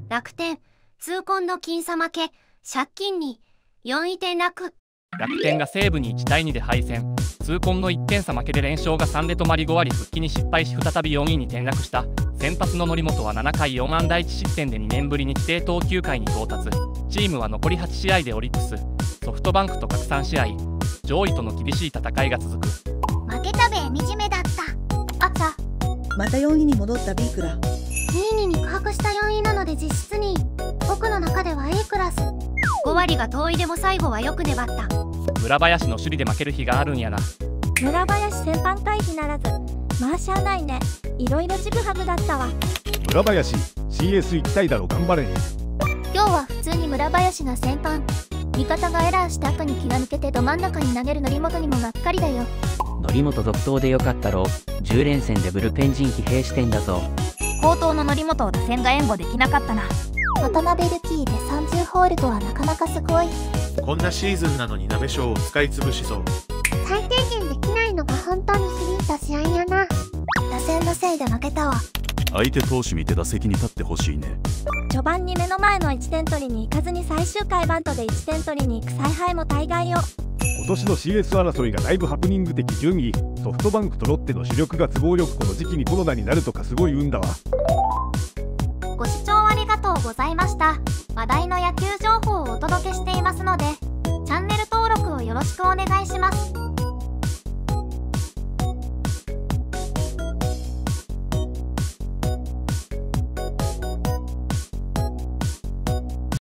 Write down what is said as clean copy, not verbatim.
楽天、痛恨の僅差負け、借金に4位転落。 楽天が西武に1対2で敗戦。痛恨の1点差負けで連勝が3で止まり5割復帰に失敗し再び4位に転落した。先発の則本は7回4安打1失点で2年ぶりに規定投球回に到達。チームは残り8試合でオリックス、ソフトバンクと各3試合、上位との厳しい戦いが続く。 負けたべ惨めだった。あちゃ。 また4位に戻った B クラ。 2位に肉薄した4位なので実質2位。僕の中では A クラス。5割が遠いでも最後はよく粘った。 村林の守備で負ける日があるんやな。 村林先般回避ならず。まあしゃあないね。いろいろちぐはぐだったわ。 村林 CS 行きたいだろ頑張れ。 今日は普通に村林が先般。味方がエラーした後に気が抜けてど真ん中に投げる則本にもがっかりだよ。 則本続投でよかったろう。10連戦でブルペン陣疲弊してんだぞ。 好投の則本を打線が援護できなかったな。 渡辺ルキーで30ホールとはなかなかすごい。 こんなシーズンなのに鍋賞を使い潰しそう。 最低限できないのが本当に響いた試合やな。打線のせいで負けたわ。 相手投手見て打席に立ってほしいね。 序盤に目の前の1点取りに行かずに最終回バントで1点取りに行く采配も大概よ。 今年の CS 争いがだいぶハプニング的。順位ソフトバンクとロッテの主力が都合よくこの時期にコロナになるとかすごい運だわ。 ご視聴ありがとうございました。話題の野球情報をお届けしていますのでチャンネル登録をよろしくお願いします。